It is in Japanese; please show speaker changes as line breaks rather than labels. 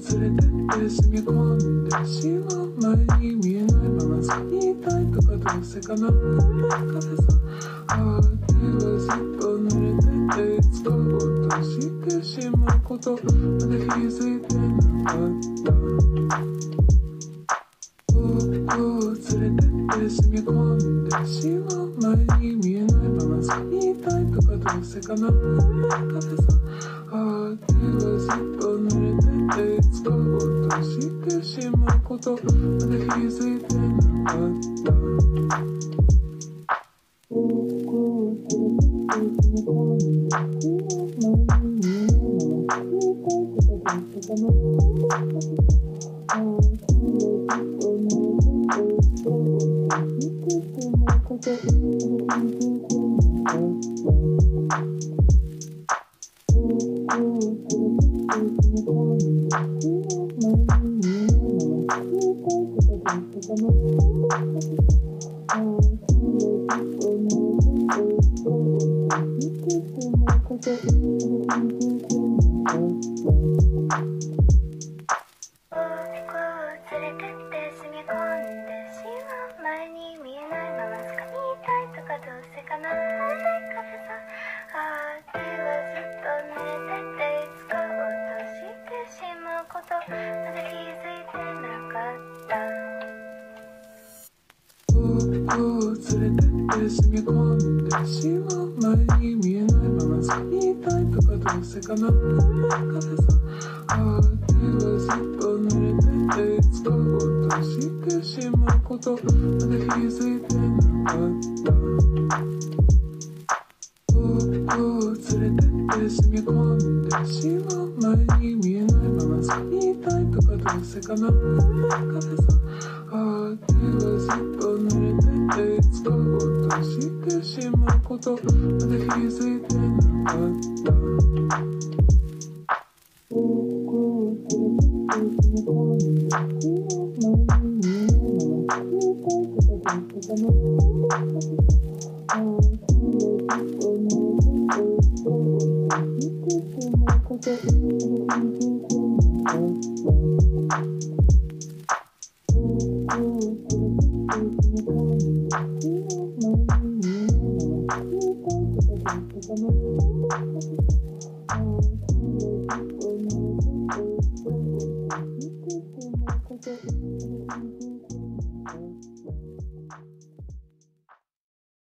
連れてって染み込んでしまう前に見えないまま掴みたいとかどうせかな風さ手はずっと濡れてていつか落としてしまうことまだ気づいてなかった僕を連れてって染み込んでしまう前に見えないまま掴みたいとかどうせかな風さ手はずっと濡れてていつか落としてしまうことまだ気づいてなかった僕を連れてって染み込んでしまう前に見えないまま掴みたいとかどうせかな風さ手はずっと濡れてていつか落としてしまうことまだ気づいてなかった僕を連れてって染み込んでしまう前に見えないまま掴みたいとかどうせかな風さ手はずっと濡れてていつか落としてしまうことまだ気づいてなかった僕を連れてって住み込んでしまう前に見えないまま掴みたいとかどうせかな風さ手はずっと濡れてていつか落としてしまうことまだ気づいてなかった僕を連れてって住み込んでしまう前に見えないまま掴みたいとかどうせかな風さ手はずっと濡れてていつか落としてしまうことまだ気づいてなかった僕を連れてって染み込んでしまう前に見えないまま掴みたいとかどうせかな風さ手はずっと濡れてていつか落としてしまうことまだ気づいてなかった僕を連れてって染み込んでしまう前に見えないまま掴みたいとかどうせかな風さ手はずっと濡れてていつか落としてしまうことまだ気づいてなかった僕を連れてって染み込んでしまう前に見えないまま掴みたいとかどうせかな風さ手はずっと濡れてていつか落としてしまうことまだ気づいてなかった